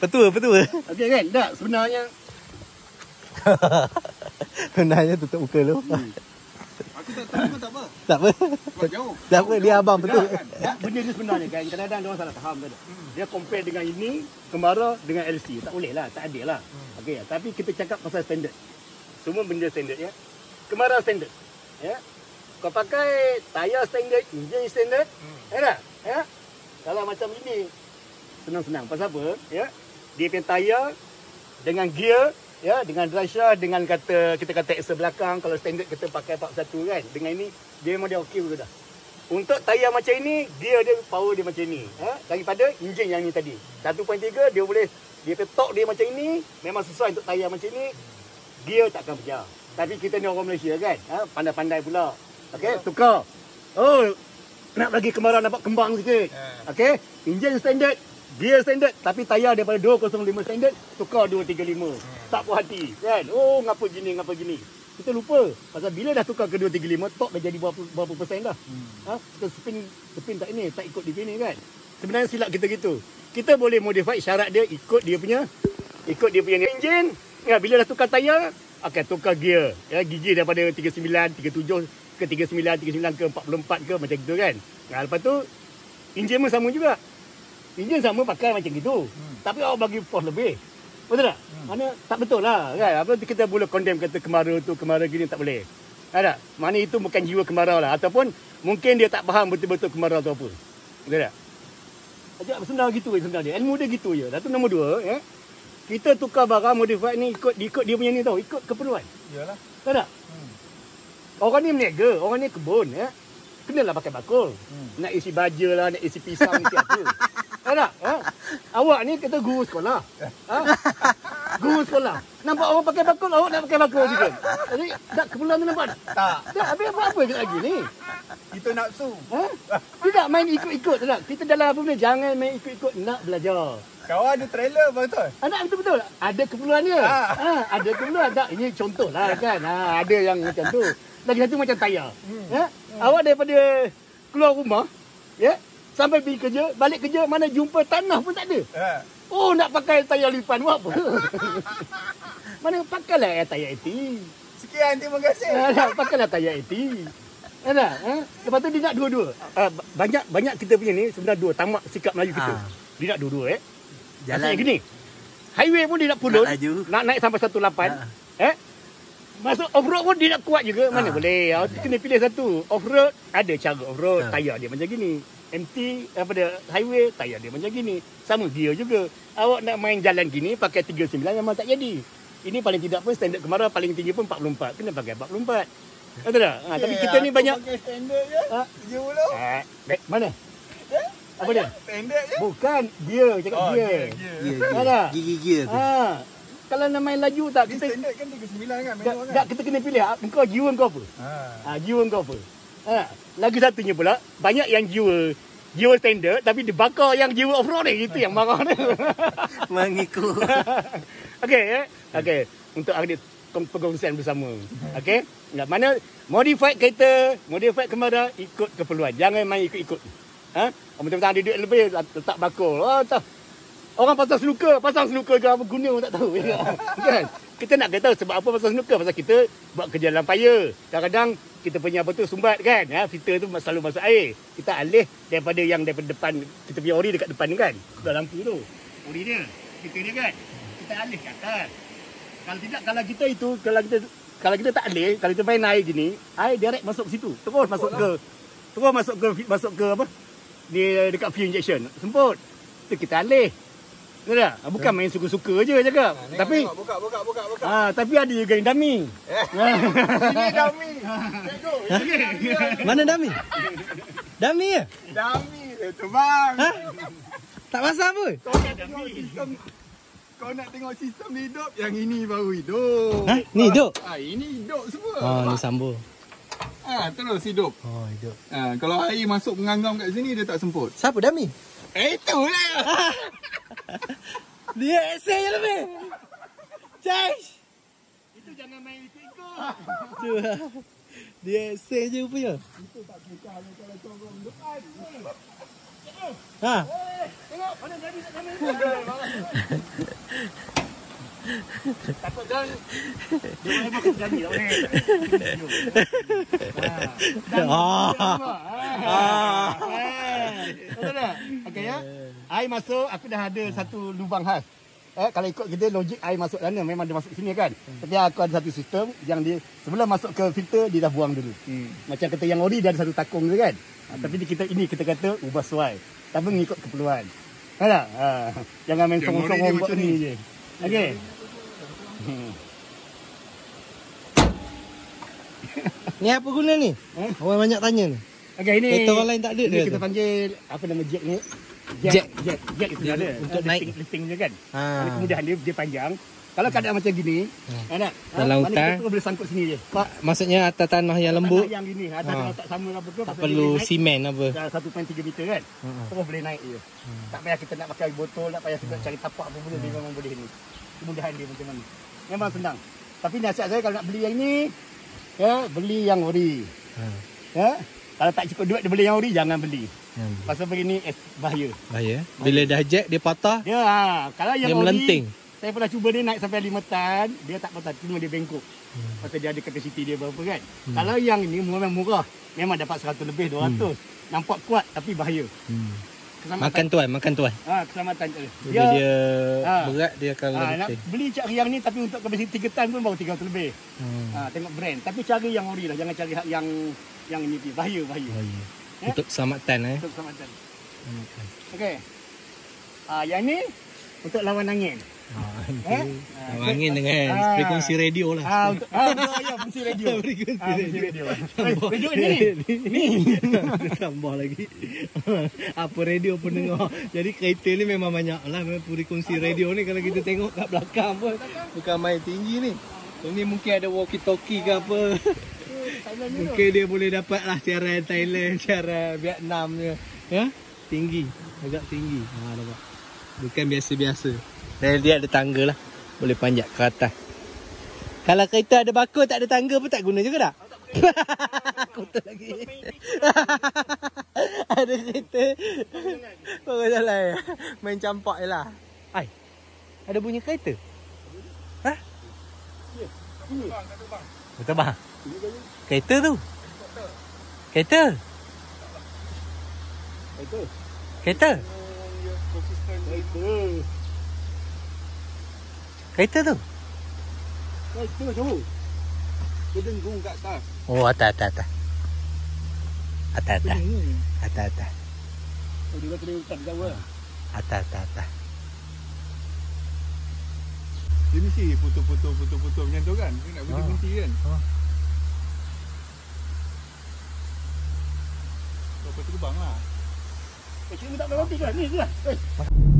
Betul. Okey kan? Tak, sebenarnya Sebenarnya tutup muka lu. Aku tak tahu pun tak apa. Tak apa. Sebab jauh. Tak apa, dia abang betul. kan? Benda ni sebenarnya kan, kadang-kadang dia orang salah faham tadi. Dia compare dengan ini, Kemara dengan LC. Tak boleh lah, tak adil lah. Okey, tapi kita cakap pasal standard. Semua benda standard ya. Kemara standard. Ya. Kau pakai tayar standard, enjin standard. Ya tak? Ya. Kalau macam ini senang-senang. Pasal apa? Ya. Dia punya tayar dengan gear, ya, dengan driveshaft, dengan kita kata axle belakang. Kalau standard kita pakai 41 kan. Dengan ini dia memang dia okey juga dah. Untuk tayar macam ini, dia power dia macam ni. Daripada enjin yang ni tadi. 1.3 dia boleh, dia torque dia macam ini, memang sesuai untuk tayar macam ni. Gear takkan pecah. Tapi kita ni orang Malaysia kan, pandai-pandai pula. Okey, tukar. Oh, nak bagi Kemara nampak kembang sikit. Okey, enjin standard, gear standard, tapi tayar daripada 205 standard tukar 235. Tak puas hati kan. Oh, ngapa gini. Kita lupa pasal bila dah tukar ke 235, torque dah jadi berapa persen dah. Kita spin tak ini, tak ikut di sini kan. Sebenarnya silap kita gitu. Kita boleh modify syarat dia ikut dia punya enjin. Ya, bila dah tukar tayar, akan tukar gear. Ya, gigi daripada 39, 37 ke 39 ke 44 ke macam gitu kan. Lepas tu enjin pun sama juga. Enjin sama pakai macam gitu. Tapi awak bagi force lebih. Betul tak? Mana tak betul lah kan. Apa kita boleh condemn kata Kemara gini tak boleh. Ada? Mana itu bukan jiwa Kemara lah, ataupun mungkin dia tak faham betul-betul Kemara tu apa. Betul tak? Ajak senang gitu je sebenarnya. Ilmu dia gitu je. Lalu nombor 2, ya. Kita tukar barang modify ni ikut dia punya ni tau, ikut keperluan. Iyalah. Tahu tak? Orang ni meniaga, orang ni kebun ya. Kenalah pakai bakul. Nak isi baja lah, nak isi pisang, isi apa. Tahu tak? Awak ni kata guru sekolah. Guru sekolah. Nampak orang pakai bakul, awak nak pakai bakul juga. Jadi tak keperluan tu nampak tak? Tak. Tak, habis apa lagi ni? Itu nafsu. Tidak main ikut-ikut tak? Kita dalam apa benda, jangan main ikut-ikut, nak belajar. Kau ada trailer betul? Anak betul-betul. Ada keperluan dia. Ada keperluan. Tak, ini contoh lah kan. Ada yang macam tu. Lagi satu macam tayar. Awak daripada keluar rumah, ya, sampai pergi kerja, balik kerja, mana jumpa tanah pun tak ada. Oh, nak pakai tayar lipan buat apa? Mana pakailah tayar AT. Sekian, terima kasih. Pakailah tayar AT. Ada. Lepas tu dia nak dua-dua. Banyak kita punya ni sebenarnya dua tamak sikap Melayu kita. Dia nak dua-dua jalan gini. Highway pun dia nak pulun, nak naik sampai 18. Masuk off-road pun dia nak kuat juga. Mana boleh. Kena pilih satu. Off-road ada cara off-road, tayar dia macam gini. MT daripada highway, tayar dia macam gini. Sama gear juga. Awak nak main jalan gini pakai 39 memang tak jadi. Ini paling tidak pun standard Kemara paling tinggi pun 44. Kena pakai 44. Betul tak? Tapi kita ni banyak pakai standard je. 70. mana? Apa dia? Standard je. Bukan gear, cakap gear. Ada. Gigi tu. Kalau nak main laju tak Kita kita standard kan 39 kan manual kan. tak kita kena pilih engkau jiwa kau apa? Jiwa kau apa? Lagi satunya pula banyak yang jiwa standard tapi dibakar yang jiwa off-road ni, itu yang marah dia. Mengikut. Okey okey, untuk ada perkongsian bersama. Okey? Mana modify kereta, modify Kemara ikut keperluan. Jangan main ikut-ikut. Betul-betul ada duit lebih letak bakul. Tak. Orang pasang snooker ke apa guna pun tak tahu. Kan? Kita nak kata sebab apa pasang snooker? Pasal kita buat kerja dalam fire. Kadang-kadang kita punya apa tu sumbat kan. Filter tu selalu masuk air. Kita alih daripada depan. Kita punya ori dekat depan ni kan. Sudah lampu tu. Ori dia. Filter dia kan. Kita alih ke atas. Kalau tidak, kalau kita tak alih, kalau kita main air gini, air direct masuk ke situ. Terus masuk ke apa? Dekat fuel injection. Semput. Itu kita alih. Betul tak? Bukan main suka-suka je cakap. Tapi buka. tapi ada juga yang dummy. Ini dummy. Mana dummy? Dummy ke? Dummy tu bang. Tak pasal pun. Kau nak tengok sistem hidup, yang ini baru hidup. Ni hidup? Ini hidup semua. Ni sambung. Terus hidup. Hidup. Kalau air masuk mengangam kat sini, dia tak semput. Siapa dummy? Itulah. Dia essay je lebih. Caish. itu jangan main ikut-ikut. Tu lah. Dia essay je punya. Itu tak kisah kalau corong depan. Ha. Tengok mana jadi tak sama. Takut kan? Dia boleh makan jadi tak boleh. Betul tak? Okey ya. Air masuk, aku dah ada satu lubang khas. Kalau ikut kita logik air masuk sana memang dia masuk sini kan. Tapi aku ada satu sistem yang dia sebelum masuk ke filter dia dah buang dulu. Macam kata yang ori dia ada satu takung tu kan. Tapi kita kata ubah sesuai. Tapi mengikut keperluan. Kan tak? Jangan main songong-songong buat ni je. Okey. Ni apa guna ni? Orang banyak tanya ni. Okey, ini Kereta orang lain tak ada ni dia kita tu. panggil apa nama jack ni? Jack. Jack itu ada Untuk naik. lifting je kan. Ha. Kemudian dia panjang. Kalau keadaan macam gini, nak Dalam hutan. kita boleh sangkut sini je. Maksudnya atas tanah yang lembut. Tanah yang gini, atas tanah tak sama apa ke. Tak perlu simen apa. Dah 1.3 meter kan. Terus boleh naik je. Tak payah kita nak pakai botol, tak payah kita cari tapak apa boleh, dia memang boleh ni. Kemudahan dia macam mana. Memang senang. Tapi nasihat saya kalau nak beli yang ni, ya, beli yang ori. Ya. Kalau tak cukup duit dia beli yang ori, jangan beli. Pasal begini bahaya. Bahaya. Bila dah jack dia patah, Dia kalau yang dia ori, melenting. saya pernah cuba dia naik sampai 5 tan, dia tak patah, cuma dia bengkok. Pasal dia ada kapasiti dia berapa kan. Kalau yang ni memang murah, memang dapat 100 lebih 200. Nampak kuat tapi bahaya. Makan tuan. Keselamatan tu. Bila dia berat dia akan nak melenting. beli cari yang ni tapi untuk kapasiti 3 tan pun baru 300 lebih. Tengok brand. Tapi cari yang ori lah, jangan cari yang ini bahaya. Untuk keselamatan Untuk keselamatan. Okey. Yang ni untuk lawan angin. Angin dengan frekuensi radio lah. Untuk fungsi radio. Fungsi radio. Radio ni. Tambah lagi. Apa radio pendengar. Jadi kereta ni memang banyak lah frekuensi radio ni. Kalau kita tengok kat belakang pun bukan main tinggi ni. Ini mungkin ada walkie talkie ke apa. Mungkin dia boleh dapat lah siaran Thailand, siaran Vietnam ni. Ya? Tinggi. Agak tinggi. Nampak. Bukan biasa-biasa. Dan dia ada tangga lah. Boleh panjat ke atas. Kalau kereta ada bakul tak ada tangga pun tak guna juga tak? Kotor lagi. Ada kereta. Baru jalan. Main campak je lah. Ai, ada bunyi kereta? Ha? Betul bang? Kereta tu? Kereta? Kereta? Kereta tu? Kereta tu. Dia dengung kat atas. Oh, atas. Atas. Dia kena letak di bawah. Atas. Dia mesti putus macam tu kan. Dia nak berhenti kan. Lepas tu terbang lah. Cik ni tak boleh berhenti kan? Ni je lah.